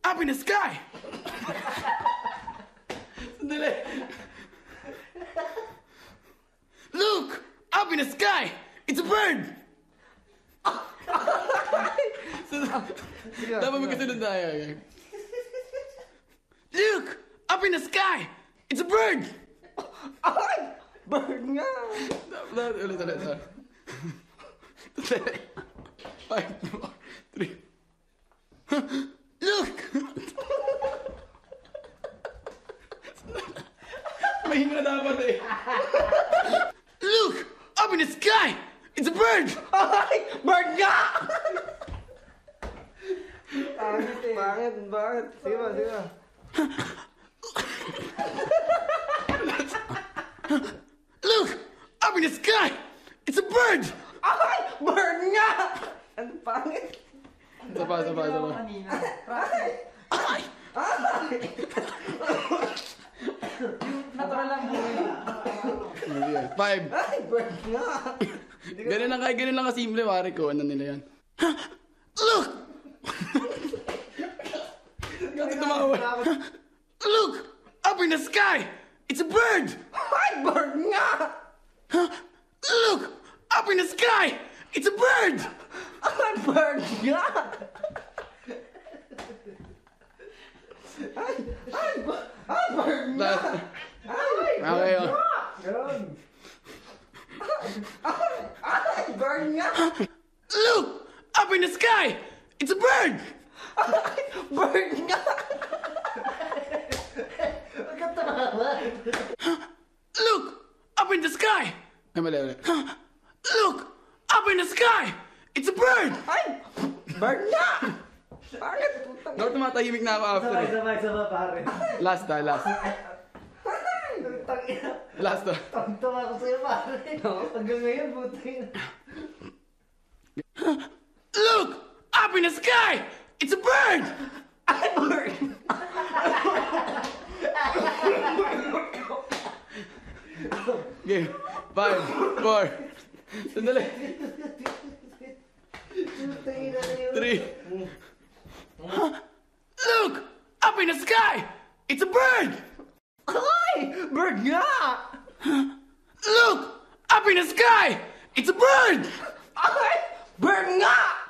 up in the sky. Sandali. Look, up in the sky. It's a bird. Dapat magkasunod tayo. Look, up in the sky. It's a bird. Ay! Bird nga! Ulit. 5, 4, 3. Look! Mahinga dapat eh. Look! Up in the sky! It's a bird! Ay! Bird nga! Pangit eh. Bakit? Sige ba. Look! Up in the sky! It's a bird! Ay! Bird nga! Ano pangit? Sapa. Ay! Natural lang buhay. 5. Ay! Bird nga! Ganun lang kasimple, pare ko. Ano nila yan? Look! Kasi tumawa. Look! Up in the sky! It's a bird! Ay! Bird nga! Look! Up in the sky! It's a bird! Ay! Bird nga! Ay! Bird nga! Ay! Okay, oh. Ganun! Ay! Bird nga! Look! Up in the sky! It's a bird! Ay! Bird nga! Look! Up in the sky! Ay, mali. Look! Up in the sky! It's a bird! Ay! Bird nga! Bakit? Dapat tumatahimik na ako after eh. Sabay, pare. Last. Last. Tawag ako sa'yo, pare. Hanggang ngayon, buti. Look! Up in the sky! It's a bird! Ay! Bird! Game. 5, 4. Sandali. 3. Look! Up in the sky! It's a bird! Ay! Bird nga! Look! Up in the sky! It's a bird! Ay! Bird nga!